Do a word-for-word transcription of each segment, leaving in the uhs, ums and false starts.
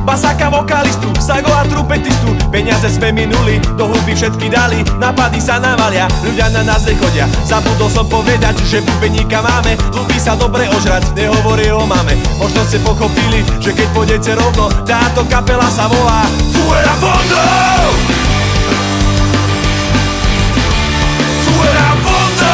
basáka, vokalistu, sago a trumpetistu. Peniaze sme minuli, do hudby všetky dali, nápady sa navalia, ľudia na nás nechodia. Zabudol som povedať, že bubeníka máme, ľubí sa dobre ožrať, nehovorí o mame. Možno ste pochopili, že keď pôjdete rovno, táto kapela sa volá Fuera Fondo! Fuera Fondo!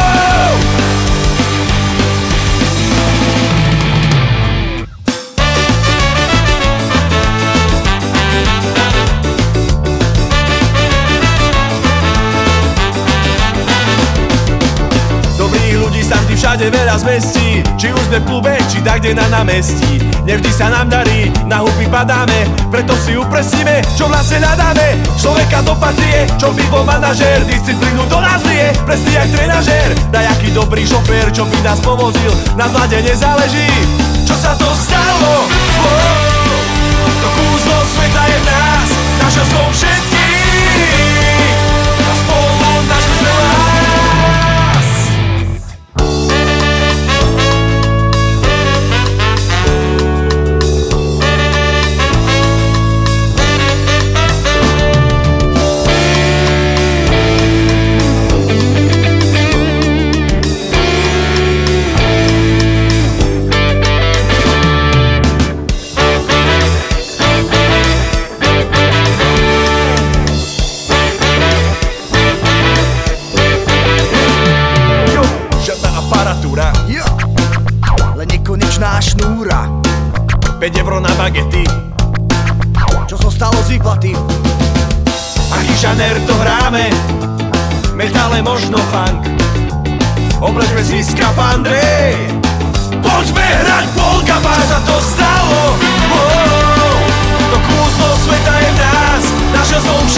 Všade veľa zmestí, či už sme v klube, či tak kde na námestí. Nevždy sa nám darí, na huby padáme, preto si upresníme, čo vlastne nadáme. Človeka do patrie, čo by bol manažér, disciplínu do nás lie, presný jak trenažér. Dajaký dobrý šofér, čo by nás povozil, na vláde nezáleží. Čo sa to stalo? Wow, to kúzlo sveta je v nás, naša som všetkých, a spolu našli sme vás. päť eur na bagety, čo sa stalo z výplaty? Aký žanér to hráme? Metále, možno funk. Oblečme si skafandry, poďme hrať polka bar. Čo sa to stalo? Wow, to kúslo sveta je v nás, naša som